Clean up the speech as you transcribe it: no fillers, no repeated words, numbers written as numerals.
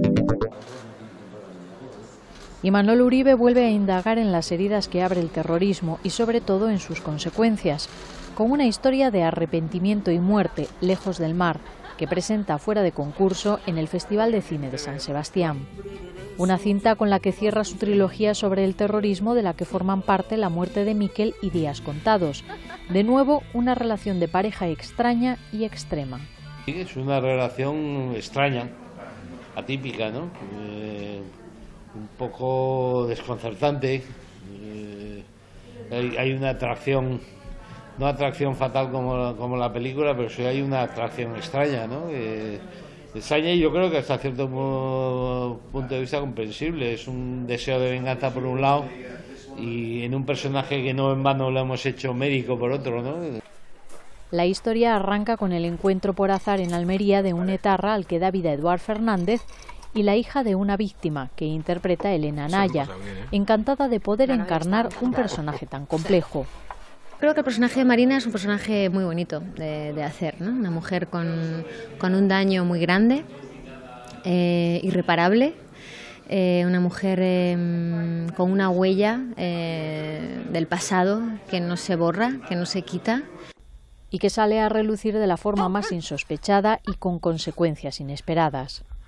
Imanol Uribe vuelve a indagar en las heridas que abre el terrorismo y sobre todo en sus consecuencias, con una historia de arrepentimiento y muerte, Lejos del mar, que presenta fuera de concurso en el Festival de Cine de San Sebastián. Una cinta con la que cierra su trilogía sobre el terrorismo, de la que forman parte La muerte de Miquel y Días contados. De nuevo, una relación de pareja extraña y extrema. Es una relación extraña, atípica, ¿no? Un poco desconcertante. Hay una atracción, no atracción fatal como la película, pero sí hay una atracción extraña, ¿no? Extraña, y yo creo que hasta cierto punto de vista comprensible. Es un deseo de venganza por un lado y en un personaje que no en vano lo hemos hecho médico por otro, ¿no? La historia arranca con el encuentro por azar en Almería de un etarra al que da vida Eduard Fernández y la hija de una víctima, que interpreta Elena Anaya, encantada de poder encarnar un personaje tan complejo. Creo que el personaje de Marina es un personaje muy bonito de hacer, ¿no? Una mujer con un daño muy grande, irreparable, una mujer con una huella del pasado que no se borra, que no se quita. Y que sale a relucir de la forma más insospechada y con consecuencias inesperadas.